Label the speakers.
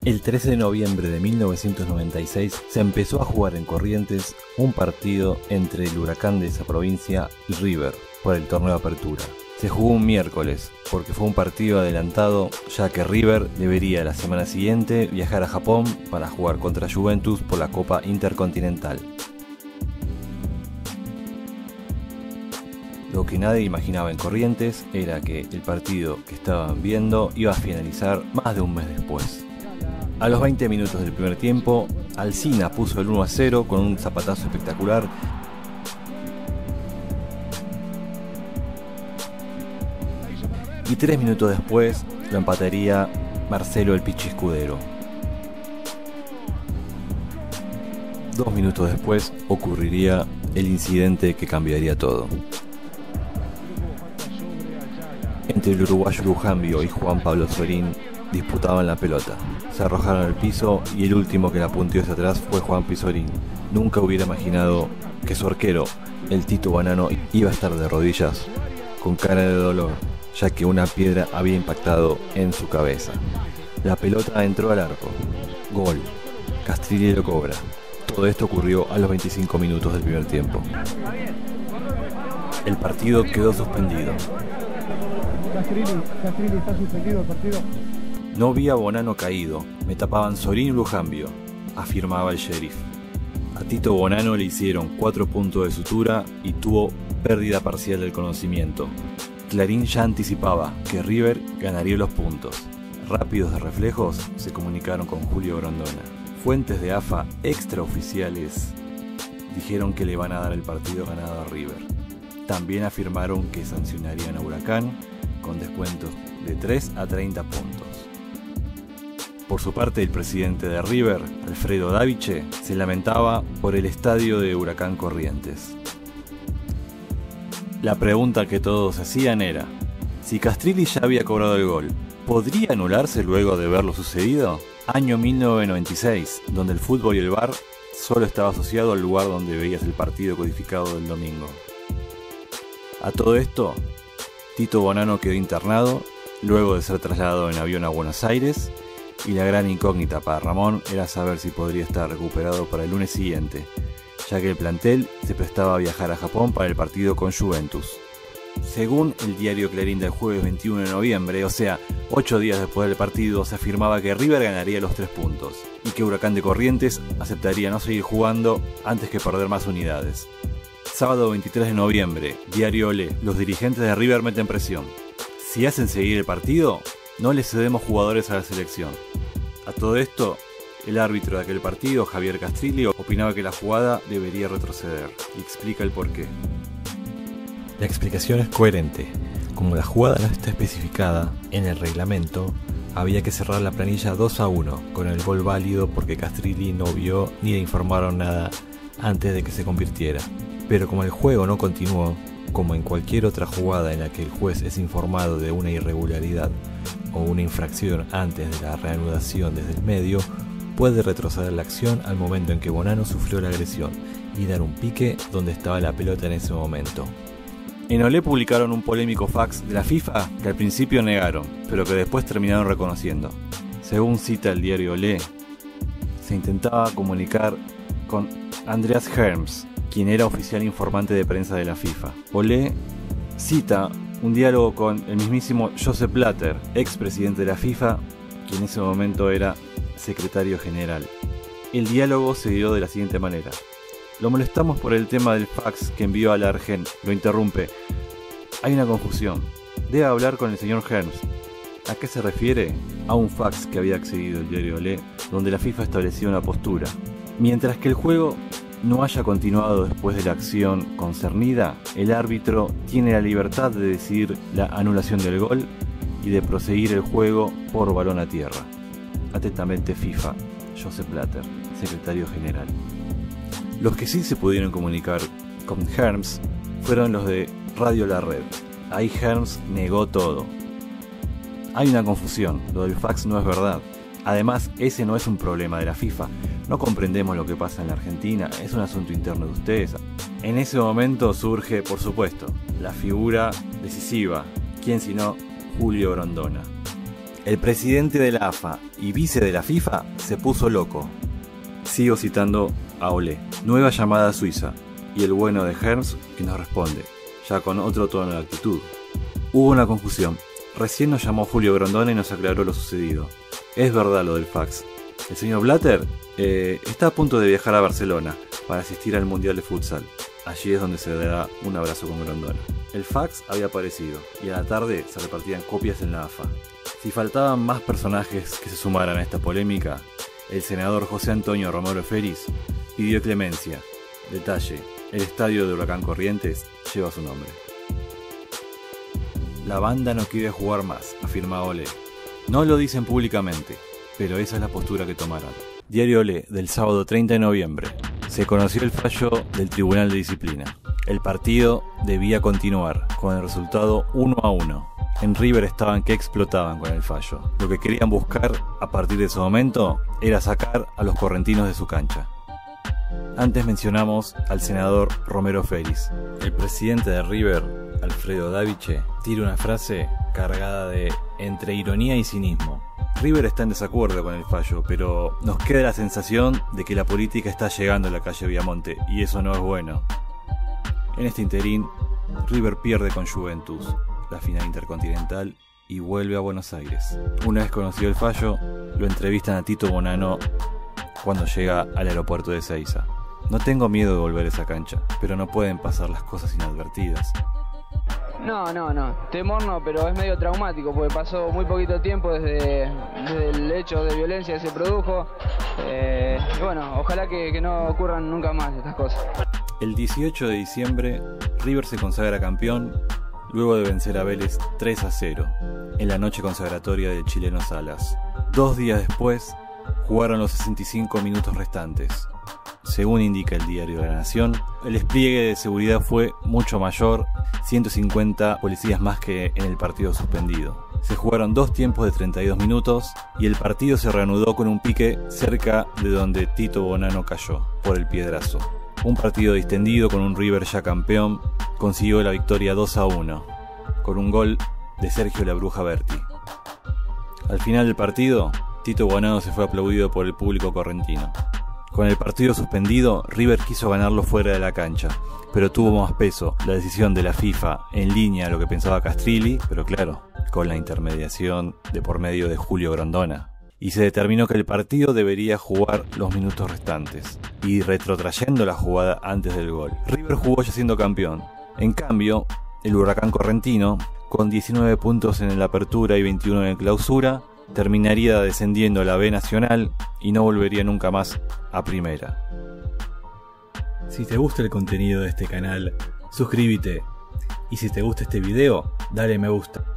Speaker 1: El 13 de noviembre de 1996 se empezó a jugar en Corrientes un partido entre el Huracán de esa provincia y River por el torneo de apertura. Se jugó un miércoles porque fue un partido adelantado, ya que River debería la semana siguiente viajar a Japón para jugar contra Juventus por la Copa Intercontinental. Lo que nadie imaginaba en Corrientes era que el partido que estaban viendo iba a finalizar más de un mes después. A los 20 minutos del primer tiempo, Alsina puso el 1-0 con un zapatazo espectacular. Y 3 minutos después lo empataría Marcelo el Pichi Escudero. 2 minutos después ocurriría el incidente que cambiaría todo. Entre el uruguayo Lujambio y Juan Pablo Sorín disputaban la pelota. Se arrojaron al piso y el último que la punteó hacia atrás fue Juan Pizorín. Nunca hubiera imaginado que su arquero, el Tito Bonanno, iba a estar de rodillas con cara de dolor, ya que una piedra había impactado en su cabeza. La pelota entró al arco. Gol. Castrilli lo cobra. Todo esto ocurrió a los 25 minutos del primer tiempo. El partido quedó suspendido.
Speaker 2: Castrilli está suspendido el partido.
Speaker 1: No vi a Bonanno caído, me tapaban Sorín y Lujambio, afirmaba el sheriff. A Tito Bonanno le hicieron 4 puntos de sutura y tuvo pérdida parcial del conocimiento. Clarín ya anticipaba que River ganaría los puntos. Rápidos de reflejos se comunicaron con Julio Grondona. Fuentes de AFA extraoficiales dijeron que le van a dar el partido ganado a River. También afirmaron que sancionarían a Huracán con descuentos de 3 a 30 puntos. Por su parte, el presidente de River, Alfredo Daviche, se lamentaba por el estadio de Huracán Corrientes. La pregunta que todos hacían era, si Castrilli ya había cobrado el gol, ¿podría anularse luego de ver lo sucedido? Año 1996, donde el fútbol y el VAR solo estaba asociado al lugar donde veías el partido codificado del domingo. A todo esto, Tito Bonanno quedó internado luego de ser trasladado en avión a Buenos Aires, y la gran incógnita para Ramón era saber si podría estar recuperado para el lunes siguiente, ya que el plantel se prestaba a viajar a Japón para el partido con Juventus. Según el diario Clarín del jueves 21 de noviembre, o sea, 8 días después del partido, se afirmaba que River ganaría los 3 puntos y que Huracán de Corrientes aceptaría no seguir jugando antes que perder más unidades. Sábado 23 de noviembre, diario Olé, los dirigentes de River meten presión. Si hacen seguir el partido, no les cedemos jugadores a la selección. A todo esto, el árbitro de aquel partido, Javier Castrilli, opinaba que la jugada debería retroceder y explica el porqué. La explicación es coherente. Como la jugada no está especificada en el reglamento, había que cerrar la planilla 2-1 con el gol válido porque Castrilli no vio ni le informaron nada antes de que se convirtiera. Pero como el juego no continuó, como en cualquier otra jugada en la que el juez es informado de una irregularidad o una infracción antes de la reanudación desde el medio, puede retroceder la acción al momento en que Bonanno sufrió la agresión y dar un pique donde estaba la pelota en ese momento. En Olé publicaron un polémico fax de la FIFA que al principio negaron, pero que después terminaron reconociendo. Según cita el diario Olé, se intentaba comunicar con Andreas Herms, quien era oficial informante de prensa de la FIFA. Olé cita un diálogo con el mismísimo Josep Blatter, ex presidente de la FIFA, quien en ese momento era secretario general. El diálogo se dio de la siguiente manera. Lo molestamos por el tema del fax que envió a la Argen. Lo interrumpe. Hay una confusión. Debe hablar con el señor Herms. ¿A qué se refiere? A un fax que había accedido el diario Olé, donde la FIFA establecía una postura. Mientras que el juego no haya continuado después de la acción concernida, el árbitro tiene la libertad de decidir la anulación del gol y de proseguir el juego por balón a tierra. Atentamente FIFA, Josep Blatter, secretario general. Los que sí se pudieron comunicar con Herms fueron los de Radio La Red. Ahí Herms negó todo. Hay una confusión, lo del fax no es verdad. Además, ese no es un problema de la FIFA. No comprendemos lo que pasa en la Argentina, es un asunto interno de ustedes. En ese momento surge, por supuesto, la figura decisiva. ¿Quién sino Julio Grondona? El presidente de la AFA y vice de la FIFA se puso loco. Sigo citando a Olé. Nueva llamada a Suiza. Y el bueno de Herms que nos responde, ya con otro tono de actitud. Hubo una confusión. Recién nos llamó Julio Grondona y nos aclaró lo sucedido. Es verdad lo del fax. El señor Blatter está a punto de viajar a Barcelona para asistir al Mundial de Futsal. Allí es donde se dará un abrazo con Grondona. El fax había aparecido y a la tarde se repartían copias en la AFA. Si faltaban más personajes que se sumaran a esta polémica, el senador José Antonio Romero Félix pidió clemencia. Detalle, el estadio de Huracán Corrientes lleva su nombre. La banda no quiere jugar más, afirma Olé. No lo dicen públicamente, pero esa es la postura que tomaron. Diario Olé, del sábado 30 de noviembre. Se conoció el fallo del Tribunal de Disciplina. El partido debía continuar, con el resultado 1-1. En River estaban que explotaban con el fallo. Lo que querían buscar a partir de ese momento era sacar a los correntinos de su cancha. Antes mencionamos al senador Romero Félix. El presidente de River, Alfredo Daviche, tira una frase cargada de entre ironía y cinismo. River está en desacuerdo con el fallo, pero nos queda la sensación de que la política está llegando a la calle Viamonte, y eso no es bueno. En este interín, River pierde con Juventus la final intercontinental y vuelve a Buenos Aires. Una vez conocido el fallo, lo entrevistan a Tito Bonanno cuando llega al aeropuerto de Ezeiza. No tengo miedo de volver a esa cancha, pero no pueden pasar las cosas inadvertidas.
Speaker 3: No, temor no, pero es medio traumático porque pasó muy poquito tiempo desde el hecho de violencia que se produjo. Y bueno, ojalá que no ocurran nunca más estas cosas.
Speaker 1: El 18 de diciembre, River se consagra campeón luego de vencer a Vélez 3-0 en la noche consagratoria del chileno Salas. 2 días después, jugaron los 65 minutos restantes. Según indica el diario La Nación, el despliegue de seguridad fue mucho mayor, 150 policías más que en el partido suspendido. Se jugaron 2 tiempos de 32 minutos y el partido se reanudó con un pique cerca de donde Tito Bonanno cayó, por el piedrazo. Un partido distendido con un River ya campeón, consiguió la victoria 2-1, con un gol de Sergio La Bruja Berti. Al final del partido, Tito Bonanno se fue aplaudido por el público correntino. Con el partido suspendido, River quiso ganarlo fuera de la cancha, pero tuvo más peso la decisión de la FIFA en línea a lo que pensaba Castrilli, pero claro, con la intermediación de por medio de Julio Grondona. Y se determinó que el partido debería jugar los minutos restantes, y retrotrayendo la jugada antes del gol. River jugó ya siendo campeón. En cambio, el Huracán Correntino, con 19 puntos en la apertura y 21 en clausura, terminaría descendiendo a la B Nacional y no volvería nunca más a Primera. Si te gusta el contenido de este canal, suscríbete. Y si te gusta este video, dale me gusta.